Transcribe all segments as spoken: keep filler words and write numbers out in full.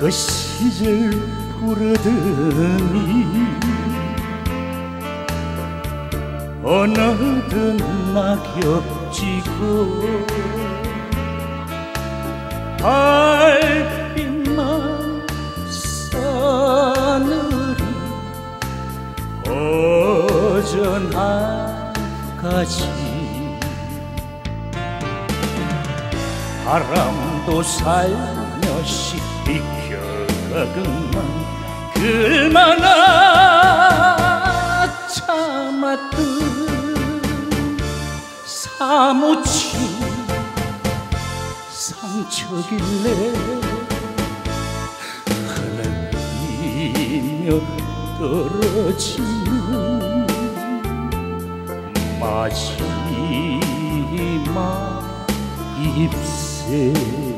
그 시절 부르더니 어느덧 낙엽 지고 달빛만 싸늘히 퍼져나가지. 바람도 살며시 비켜가건만 얼마나 참았던 사무친 상처길래 흐느끼며 떨어지는 마지막 잎새.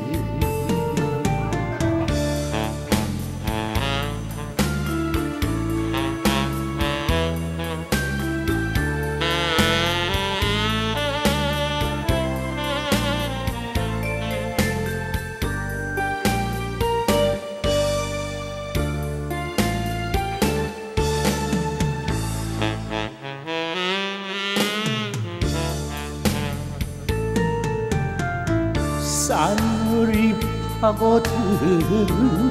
쌀물이 파고드는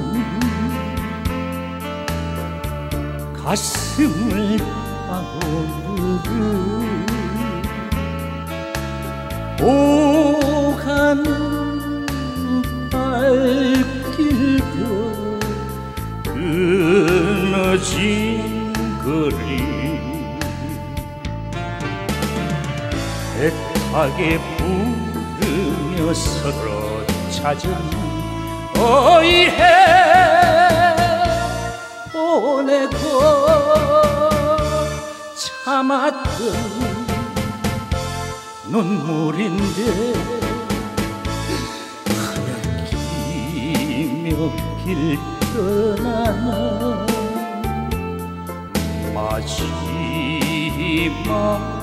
가슴을 파고드는 오가는 발길도 끊어진 거리 애타게 부르며 서로 찾은 어이해 보내고 참았던 눈물인데 흐느끼며 길 떠나는 마지막